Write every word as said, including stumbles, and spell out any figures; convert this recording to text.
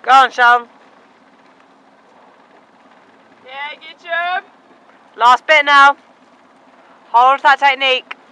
Go on, Sean. Yeah, good job. Last bit now. Hold that technique.